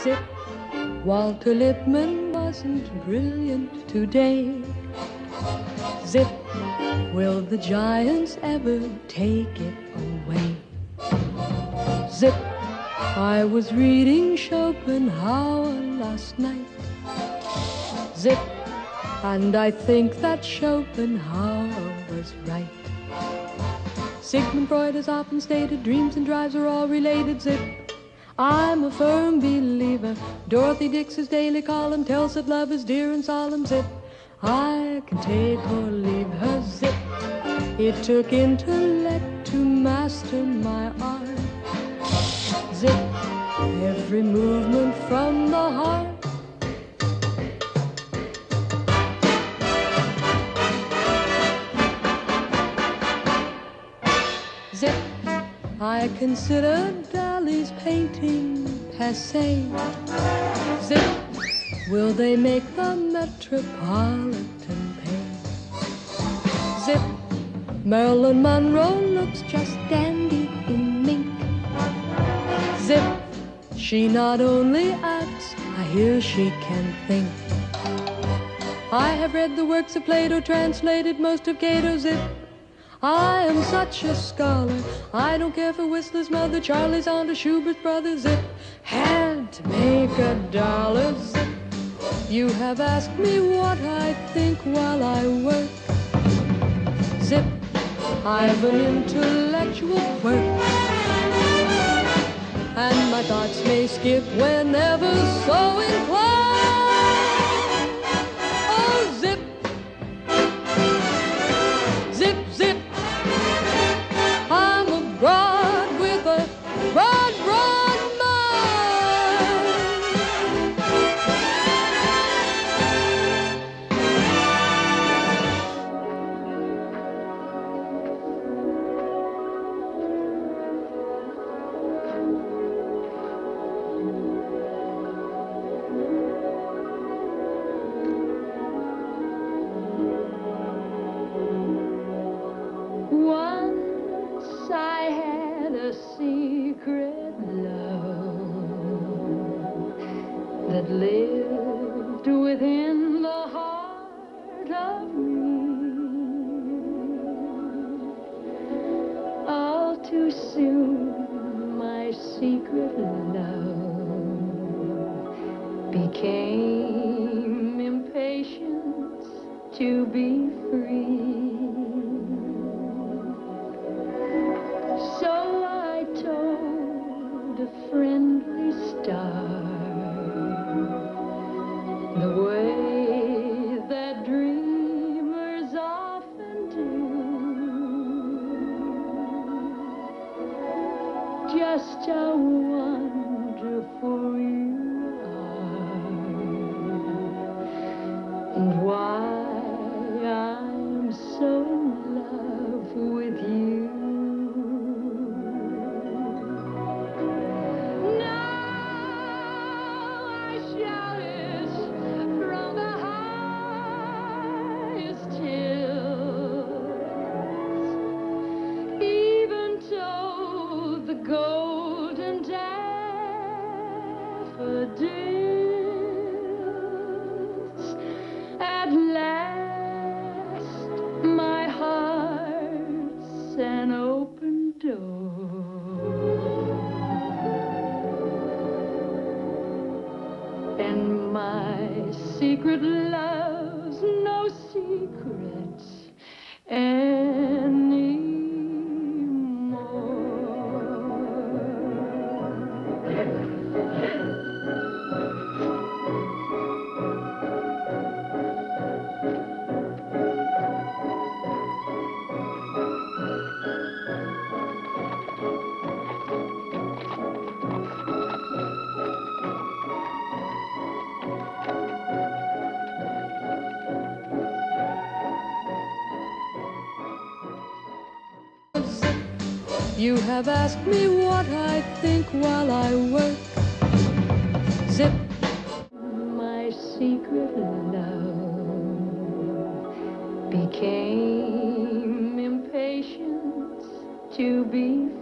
Zip, Walter Lippmann wasn't brilliant today. Zip, will the Giants ever take it away? Zip, I was reading Schopenhauer last night. Zip, and I think that Schopenhauer was right. Sigmund Freud has often stated dreams and drives are all related. Zip, I'm a firm believer. Dorothy Dix's daily column tells that love is dear and solemn. Zip, I can take or leave her. Zip, it took intellect to master my art. Zip, every movement from the heart. Zip, I consider Dali's painting passé. Zip, will they make the Metropolitan pay? Zip, Marilyn Monroe looks just dandy in mink. Zip, she not only acts, I hear she can think. I have read the works of Plato, translated most of Cato. Zip, I am such a scholar, I don't care for Whistler's mother, Charlie's aunt, or Schubert's brother. Zip, had to make $1. Zip, you have asked me what I think while I work. Zip, I've an intellectual quirk, and my thoughts may skip whenever so inclined. Oh, zip, zip, zip, I'm abroad with a broad, broad mind. Once I had a secret love that lived within the heart of me. All too soon my secret love became impatient to be free. So I told a friendly star the way that dreamers often do. Just how wonderful you are, and why I'm so in love with you. Golden daffodils, at last my heart's an open door, and my secret love's no secret anymore. You have asked me what I think while I work. Zip, my secret love became impatient to be